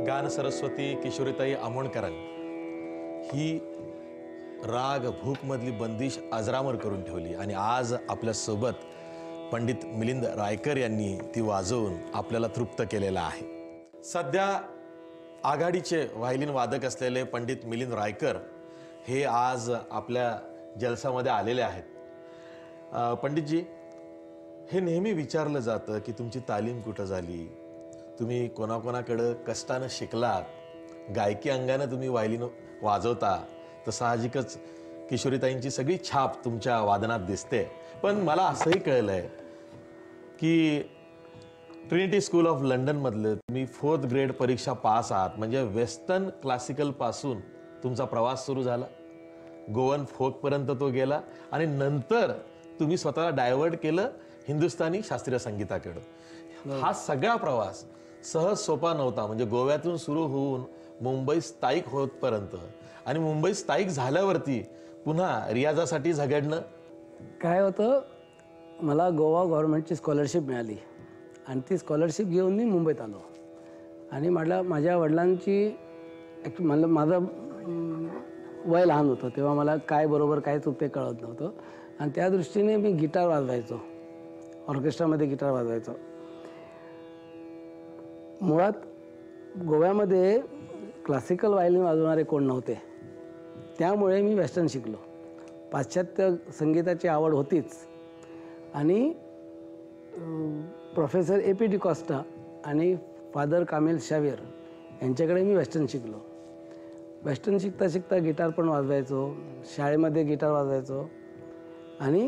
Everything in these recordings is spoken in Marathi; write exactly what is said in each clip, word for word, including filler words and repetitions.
गान सरस्वती किशोरीताई आमोणकरां ही राग भूपमधली बंदिश अजरामर करून ठेवली आणि आज आपल्या सोबत पंडित मिलिंद रायकर यांनी ती वाजवून आपल्याला तृप्त केलेला आहे। सध्या आघाडीचे व्हायोलिन वादक असलेले पंडित मिलिंद रायकर हे आज आपल्या जलसामध्ये आलेले आहेत। पंडितजी, हे नेहमी विचारलं जातं की तुमची तालीम कुठं झाली, तुम्ही कोणाकोणाकडे कष्टानं शिकलात, गायकी अंगाने तुम्ही व्हायोलिन वाजवता, तर साहजिकच किशोरीताईंची सगळी छाप तुमच्या वादनात दिसते। पण मला असंही कळलंय की ट्रिनिटी स्कूल ऑफ लंडन मधले तुम्ही फोर्थ ग्रेड परीक्षा पास आहात, म्हणजे वेस्टर्न क्लासिकल पासून तुमचा प्रवास सुरू झाला, गोवन फोक पर्यंत तो गेला आणि नंतर तुम्ही स्वतःला डायव्हर्ट केलं हिंदुस्थानी शास्त्रीय संगीताकडे। हा सगळा प्रवास सहज सोपा नव्हता, म्हणजे गोव्यातून सुरू होऊन मुंबई स्थायिक होतपर्यंत आणि मुंबई स्थायिक झाल्यावरती पुन्हा रियाजासाठी झगडणं। काय होतं, मला गोवा गव्हर्नमेंटची स्कॉलरशिप मिळाली आणि ती स्कॉलरशिप घेऊन मी मुंबईत आलो आणि मला माझ्या वडिलांची ॲक्च्युली मला माझं वय लहान होतं तेव्हा मला काय बरोबर काय चूक ते कळत नव्हतं आणि त्या दृष्टीने मी गिटार वाजवायचो, ऑर्केस्ट्रामध्ये गिटार वाजवायचो। मुळात गोव्यामध्ये क्लासिकल व्हायोलिन वाजवणारे कोण नव्हते, त्यामुळे मी वेस्टर्न शिकलो। पाश्चात्य संगीताची आवड होतीच आणि प्रोफेसर ए पी डिकॉस्टा आणि फादर कामिल शाविर यांच्याकडे मी वेस्टर्न शिकलो। वेस्टर्न शिकता शिकता गिटार पण वाजवायचो, शाळेमध्ये गिटार वाजवायचो आणि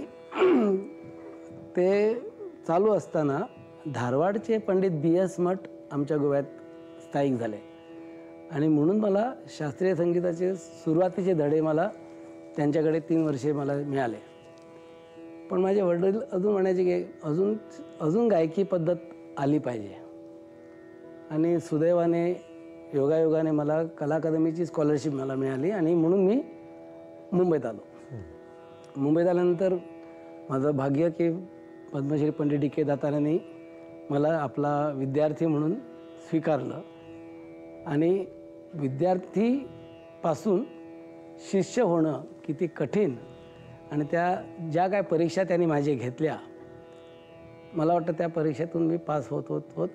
ते चालू असताना धारवाडचे पंडित बी एस मठ आमच्या गोव्यात स्थायिक झाले आणि म्हणून मला शास्त्रीय संगीताचे सुरुवातीचे धडे मला त्यांच्याकडे तीन वर्षे मला मिळाले। पण माझे वडील अजून म्हणायचे की अजून अजून गायकी पद्धत आली पाहिजे आणि सुदैवाने योगायोगाने मला कला अकादमीची स्कॉलरशिप मला मिळाली आणि म्हणून मी मुंबईत आलो। मुंबईत आल्यानंतर माझं भाग्य की पद्मश्री पंडित डी के दातारांनी मला आपला विद्यार्थी म्हणून स्वीकारलं आणि विद्यार्थीपासून शिष्य होणं किती कठीण आणि त्या ज्या काय परीक्षा त्यांनी माझ्या घेतल्या, मला वाटतं त्या परीक्षेतून मी पास होत होत होत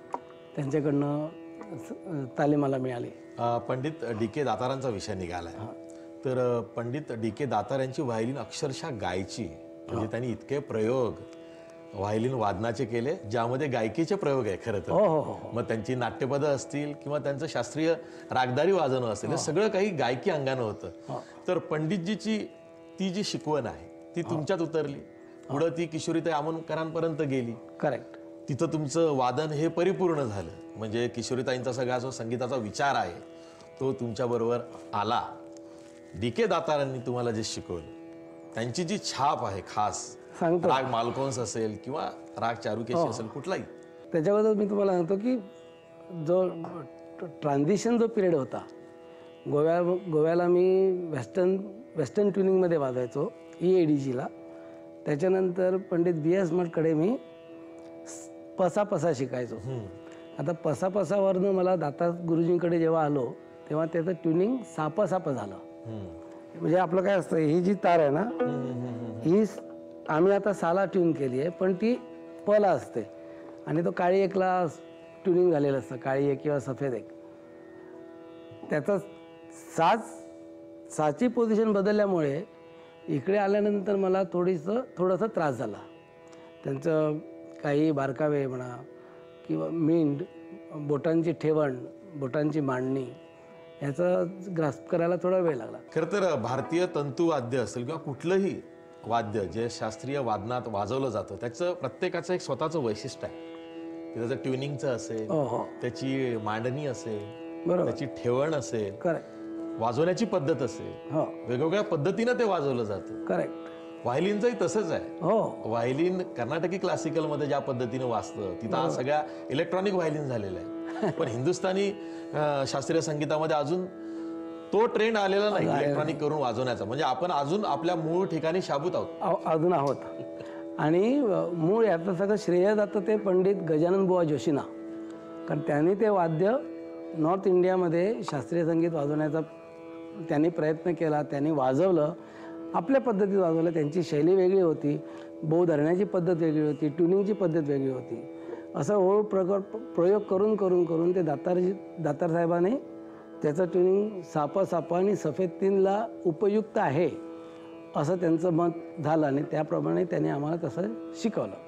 त्यांच्याकडनं तालीम मला मिळाली। पंडित डी के दातारांचा विषय निघालाय, तर पंडित डी के दातार यांची व्हायोलिन अक्षरशः गायची, म्हणजे त्यांनी इतके प्रयोग व्हायोलिन वादनाचे केले ज्यामध्ये गायकीचे प्रयोग आहे खरं तर। हो हो हो मग त्यांची नाट्यपद असतील किंवा त्यांचं शास्त्रीय रागदारी वाजवणं असेल, हे सगळं काही गायकी अंगानं होतं। तर पंडितजीची ती जी शिकवण आहे ती तुमच्यात उतरली, पुढं ती किशोरीताई आमोणकरांपर्यंत गेली। करेक्ट। तिथं तुमचं वादन हे परिपूर्ण झालं, म्हणजे किशोरीताईंचा सगळा जो संगीताचा विचार आहे तो तुमच्याबरोबर आला। डी के दातारांनी तुम्हाला जे शिकवलं, त्यांची जी छाप आहे खास, सांगतो राग मालकोन्स असेल किंवा राग चारुकेशी असेल कुठलाही, त्याच्याबद्दल मी तुम्हाला सांगतो की जो ट्रान्झिशन जो पिरियड होता गोव्या गोव्याला मी वेस्टर्न वेस्टर्न ट्युनिंगमध्ये वाजवायचो ई ए डी जीला, त्याच्यानंतर पंडित बी एस मठकडे मी पसा पसा शिकायचो। आता पसा पसावरनं मला दाता गुरुजींकडे जेव्हा आलो तेव्हा त्याचं ट्युनिंग साप साप झालं। म्हणजे आपलं काय असतं, ही जी तार आहे ना, ही आम्ही आता साला ट्यून केली आहे पण ती पला असते आणि तो काळी एकला ट्युनिंग झालेलं असतं, काळी एक किंवा सफेद एक। त्याचा साज साची पोझिशन बदलल्यामुळे इकडे आल्यानंतर मला थोडीसं थोडासा त्रास झाला। त्यांचं काही बारकावे म्हणा किंवा मिंड, बोटांची ठेवण, बोटांची मांडणी याचा ग्रास्प करायला थोडा वेळ लागला। खरं तर भारतीय तंतुवाद्य असेल किंवा कुठलंही वाद्य जे शास्त्रीय वादनात वाजवलं जातं त्याचं प्रत्येकाचं एक स्वतःचं वैशिष्ट्य आहे। त्याचं ट्युनिंगचं असेल, त्याची मांडणी असेल, बरोबर, त्याची ठेवण असेल, करेक्ट, वाजवण्याची पद्धत असेल, हो, वेगवेगळ्या पद्धतीनं ते वाजवलं जातं। करेक्ट। व्हायोलिनचंही तसंच आहे। हो, व्हायोलिन कर्नाटकी क्लासिकलमध्ये ज्या पद्धतीनं वाजतं तिथं सगळ्या इलेक्ट्रॉनिक व्हायोलिन झालेलं आहे, पण हिंदुस्थानी शास्त्रीय संगीतामध्ये अजून तो ट्रेंड आलेला नाही इलेक्ट्रॉनिक करून वाजवण्याचा, म्हणजे आपण अजून आपल्या मूळ ठिकाणी शाबूत आहोत अजून आहोत। आणि मूळ याचं सगळं श्रेय जातं ते पंडित गजानन बुवा जोशींना, कारण त्यांनी ते वाद्य नॉर्थ इंडियामध्ये शास्त्रीय संगीत वाजवण्याचा त्यांनी प्रयत्न केला, त्यांनी वाजवलं, आपल्या पद्धतीत वाजवलं. त्यांची शैली वेगळी होती, बोव धरण्याची पद्धत वेगळी होती, ट्युनिंगची पद्धत वेगळी होती. असं ओळ प्रग प्रयोग करून करून करून ते दातारजी दातार साहेबाने त्याचं ट्युनिंग सापा सापा आणि सफेद तीनला उपयुक्त आहे असं त्यांचं मत झालं आणि त्याप्रमाणे त्यांनी आम्हाला तसं शिकवलं.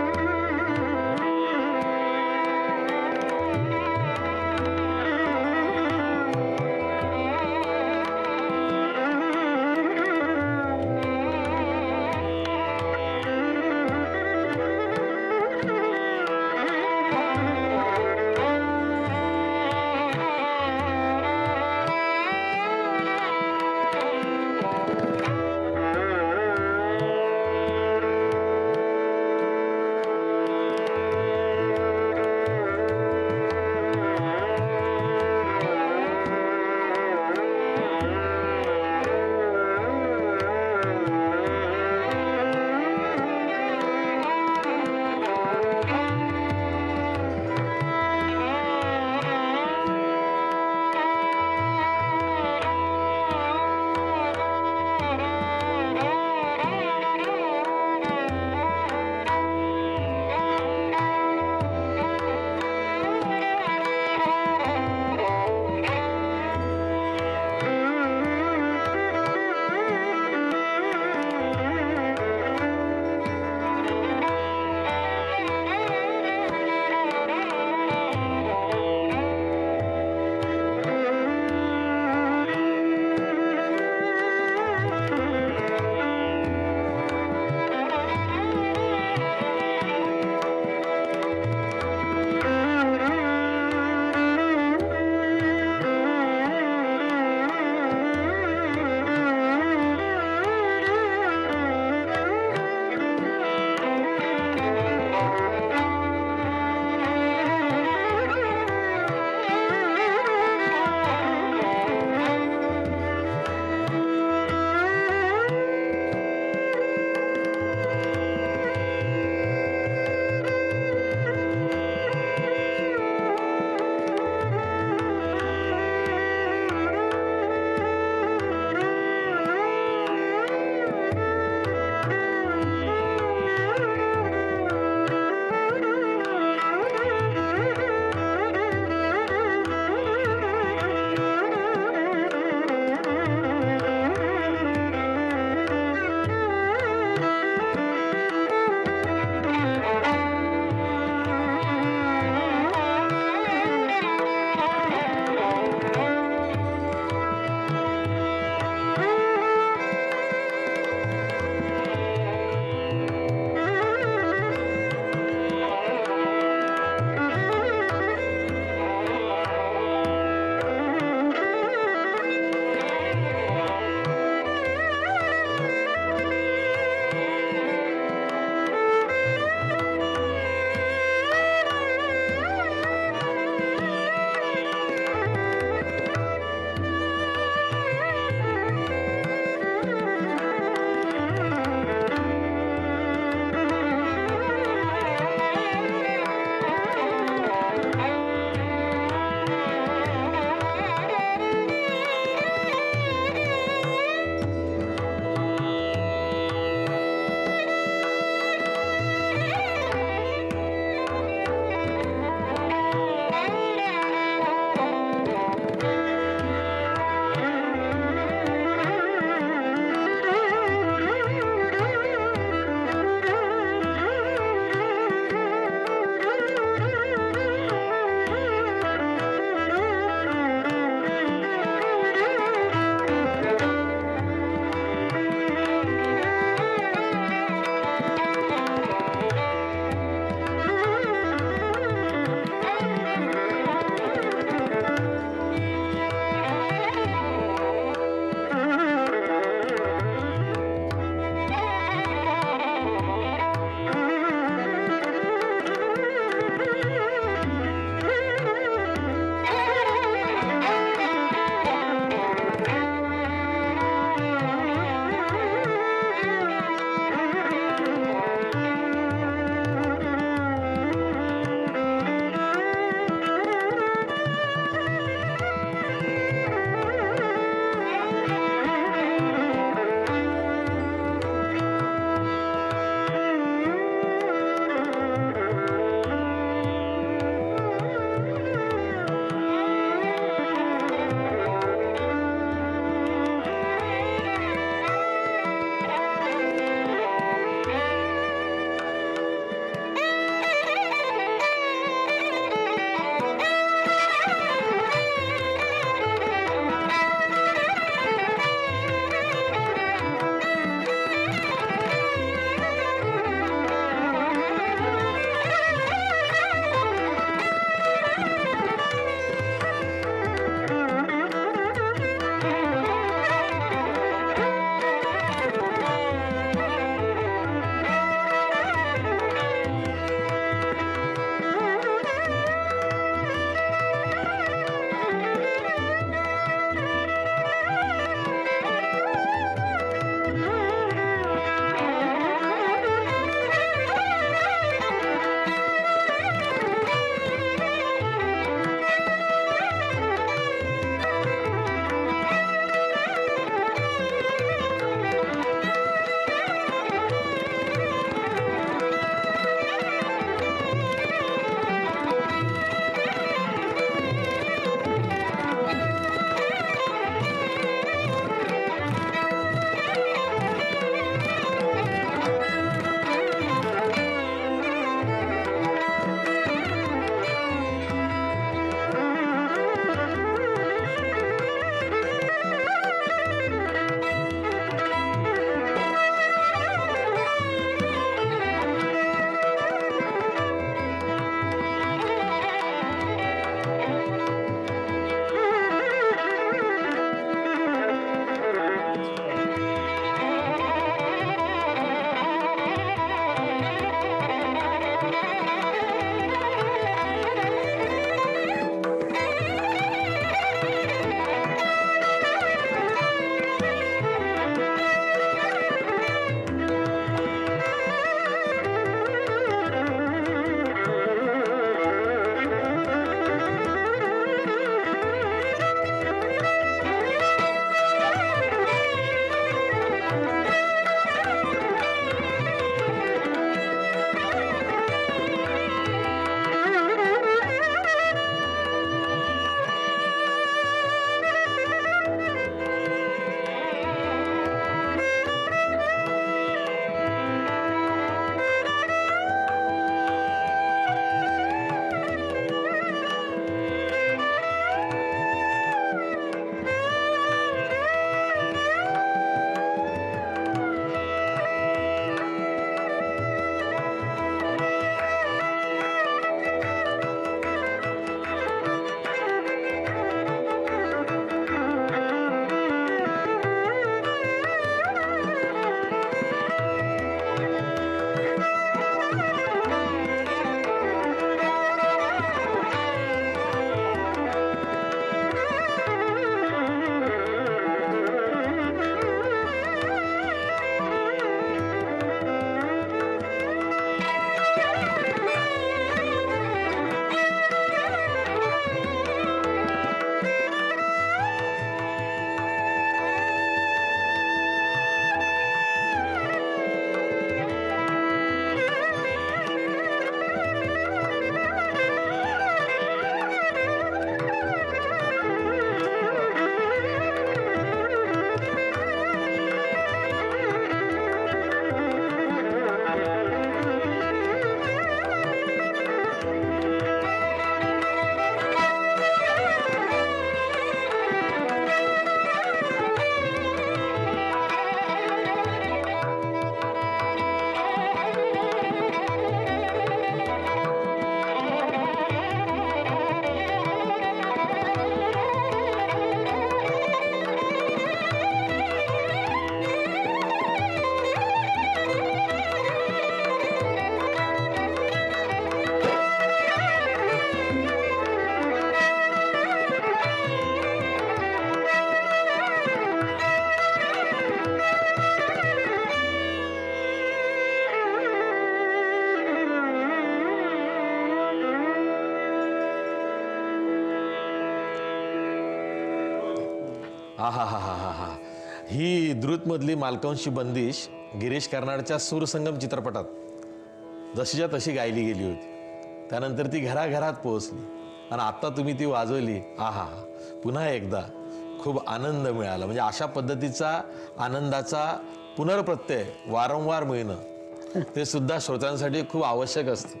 हा हा हा हा हा हा ही द्रुतमधली मालकवंशी बंदिश गिरीश कर्नाडच्या सूरसंगम चित्रपटात जशीच्या तशी गायली गेली होती. त्यानंतर ती घराघरात पोहोचली आणि आत्ता तुम्ही ती वाजवली. हा हा हा पुन्हा एकदा खूप आनंद मिळाला. म्हणजे अशा पद्धतीचा आनंदाचा पुनर्प्रत्यय वारंवार मिळणं ते सुद्धा श्रोत्यांसाठी खूप आवश्यक असतं.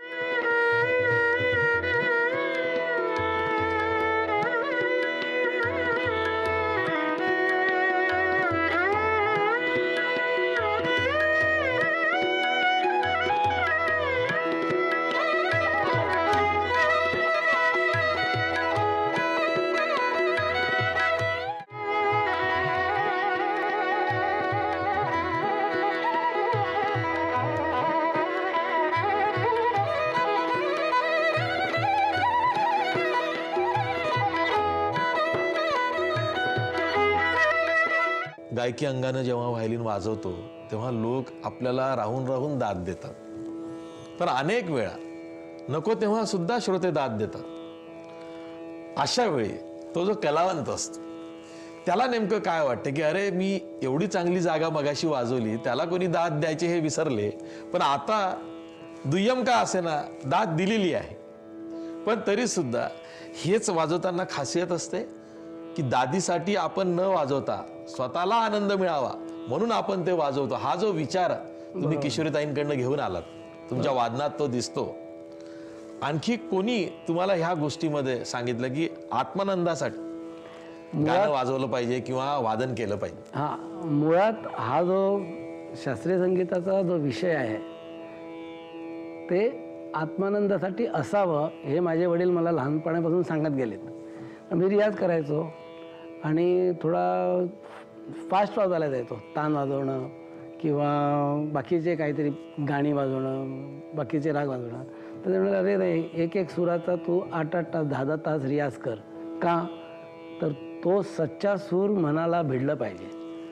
गायकी अंगानं जेव्हा व्हायलिन वाजवतो तेव्हा लोक आपल्याला राहून राहून दाद देतात. पण अनेक वेळा नको तेव्हा सुद्धा श्रोते दाद देतात. अशा वेळी तो जो कलावंत असतो त्याला नेमकं काय वाटतं की अरे मी एवढी चांगली जागा मगाशी वाजवली, त्याला कोणी दाद द्यायचे हे विसरले, पण आता दुय्यम का असेना दाद दिलेली आहे. पण तरी सुद्धा हेच वाजवताना खासियत असते की दादीसाठी आपण न वाजवता स्वतःला आनंद मिळावा म्हणून आपण ते वाजवतो. हा जो विचार तुम्ही किशोरीताईंकडनं घेऊन आलात, तुमच्या वादनात तो दिसतो. आणखी कोणी तुम्हाला ह्या गोष्टीमध्ये सांगितलं की आत्मानंदासाठी गाणं वाजवलं पाहिजे किंवा वादन केलं पाहिजे? हा, मुळात हा जो शास्त्रीय संगीताचा जो विषय आहे ते आत्मानंदासाठी असावं हे माझे वडील मला लहानपणापासून सांगत गेलेत. मी रियाज करायचो आणि थोडा फास्ट वाजवायला जायचो, तान वाजवणं किंवा बाकीचे काहीतरी गाणी वाजवणं, बाकीचे राग वाजवणं. तर ते म्हणाले अरे रे एक एक सुराचा तू आठ आठ तास दहा दहा तास रियाज कर. का तर तो सच्चा सूर मनाला भिडलं पाहिजे.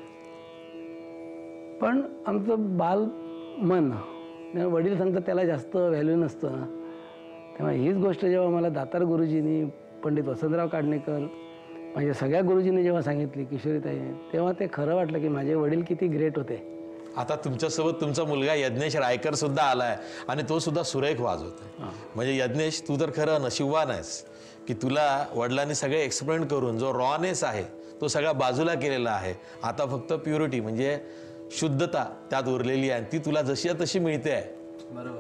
पण आमचं बाल मन वडील सांगतात त्याला जास्त व्हॅल्यू नसतं ना. तेव्हा हीच गोष्ट जेव्हा मला दातार गुरुजींनी, पंडित वसंतराव काडणेकर, माझ्या सगळ्या गुरुजींनी जेव्हा सांगितली किशोरीताई, तेव्हा ते खरं वाटलं की माझे वडील किती ग्रेट होते. आता तुमच्यासोबत तुमचा मुलगा यज्ञेश रायकर सुद्धा आलाय आणि तो सुद्धा सुरेख वाजवतोय. म्हणजे यज्ञेश तू तर खरं नशीबवान आहेस की तुला वडिलांनी सगळे एक्सपेरिमेंट करून जो रॉनेस आहे तो सगळा बाजूला केलेला आहे. आता फक्त प्युरिटी म्हणजे शुद्धता त्यात उरलेली आहे, ती तुला जशी तशी मिळते आहे. बरोबर.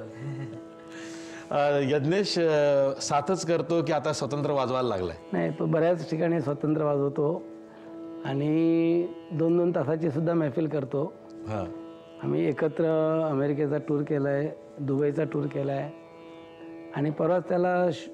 यज्ञेश साथच करतो की आता स्वतंत्र वाजवायला लागलाय? नाही, तो बऱ्याच ठिकाणी स्वतंत्र वाजवतो आणि दोन दोन तासाची सुद्धा महफिल करतो. हां, आम्ही एकत्र अमेरिकेचा टूर केला आहे, दुबईचा टूर केला आहे आणि परवाच त्याला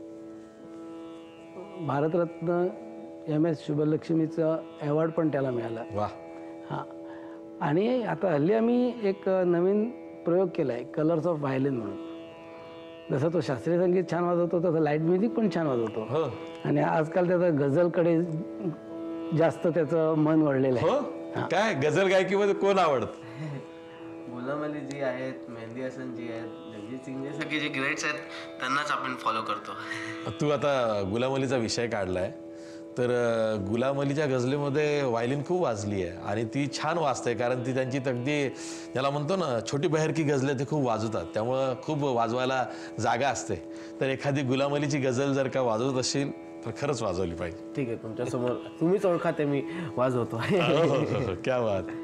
भारतरत्न एम एस शुभलक्ष्मीचं अवॉर्ड पण त्याला मिळाला. वा. हां, आणि आता हल्ली आम्ही एक नवीन प्रयोग केला आहे, कलर्स ऑफ व्हायलिन म्हणून. जसं तो शास्त्रीय संगीत छान वाजवतो तसं लाईट म्युझिक पण छान वाजवतो. हो. आणि आजकाल त्याचं गझलकडे जास्त त्याचं मन वळलेलं आहे. हो, काय गझल गायकीमध्ये कोण आवडत? गुलाम अली जी आहेत, मेहंदी हसन जी आहेत, जगजीत सिंग, जे सगळे जे ग्रेट्स आहेत त्यांनाच आपण फॉलो करतो. तू आता गुलाम अलीचा विषय काढलाय तर गुलाम अलीच्या गझलेमध्ये व्हायलिन खूप वाजली आहे आणि ती छान वाजते, कारण ती त्यांची अगदी ज्याला म्हणतो ना छोटी बहरकी गझले ते खूप वाजवतात, त्यामुळं खूप वाजवायला जागा असते. तर एखादी गुलाम अलीची गझल जर का वाजवत असेल तर खरंच वाजवली पाहिजे. ठीक आहे, तुमच्या समोर तुम्हीच ओळखा ते मी वाजवतो. हो, हो, हो, क्या बात.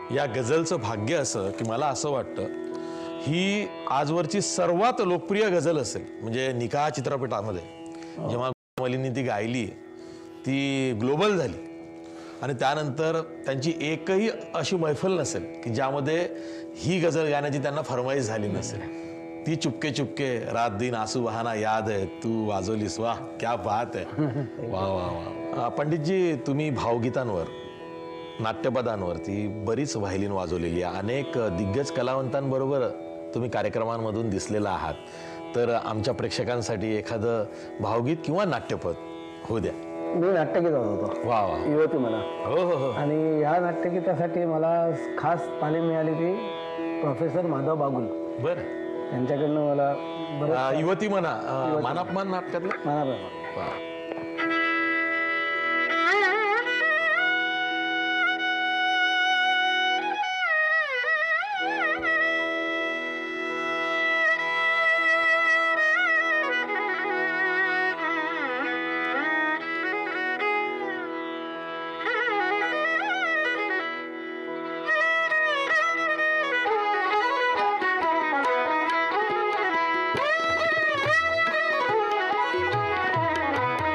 या गझलचं भाग्य असं की मला असं वाटतं ही आजवरची सर्वात लोकप्रिय गझल असेल. म्हणजे निकाह चित्रपटामध्ये जेव्हा मलिनी ती गायली ती ग्लोबल झाली आणि त्यानंतर त्यांची एकही अशी मैफल नसेल की ज्यामध्ये ही गझल गाण्याची त्यांना फरमाईश झाली नसेल. ती चुपके चुपके रात दिन आंसू बहाना याद है तू वाजवलीस. वाह क्या बात आहे. वा वा वा. पंडितजी तुम्ही भावगीतांवर नाट्यपदांवरती बरीच व्हायलिन वाजवलेली आहे. अनेक दिग्गज कलावंतांबरोबर तुम्ही कार्यक्रमांमधून दिसलेला आहात. तर आमच्या प्रेक्षकांसाठी एखादं भावगीत किंवा नाट्यपद होऊ द्या. मी नाट्यगीत होतो. वा वा. युवती मला. हो हो हो. आणि या नाट्यगीतासाठी मला खास तालीम मिळाली ती प्रोफेसर माधव बागुल बरं. यांच्याकडनं मला बरं अ, युवती म्हणा अ, मानापमान नाटकातलं. मनापासून वा. Thank you.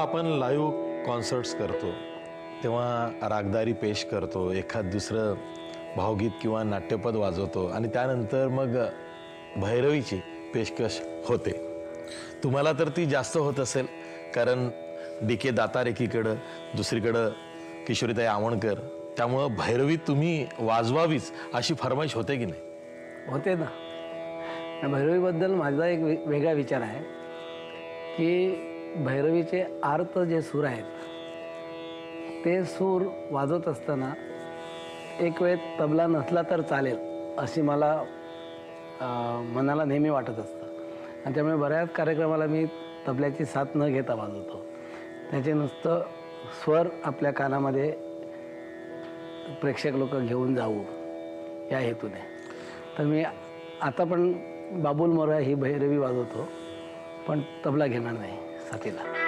आपण लाईव्ह कॉन्सर्ट्स करतो तेव्हा रागदारी पेश करतो, एखाद दुसरं भावगीत किंवा नाट्यपद वाजवतो आणि त्यानंतर मग भैरवीची पेशकश होते. तुम्हाला तर ती जास्त होत असेल, कारण डी के दातार एकीकडं, दुसरीकडं किशोरीताई आमोणकर, त्यामुळं भैरवी तुम्ही वाजवावीच अशी फरमाईश होते की नाही? होते ना. भैरवीबद्दल माझा एक वे वेगळा विचार आहे की भैरवीचे आर्त जे सूर आहेत ते सूर वाजवत असताना एक वेळ तबला नसला तर चालेल अशी मला मनाला नेहमी वाटत असतं. आणि त्यामुळे बऱ्याच कार्यक्रमाला मी तबल्याची साथ न घेता वाजवतो. त्याचे नुसतं स्वर आपल्या कानामध्ये प्रेक्षक लोक घेऊन जाऊ या हेतूने. तर मी आता पण बाबुल मोरया ही भैरवी वाजवतो, पण तबला घेणार नाही साथीला.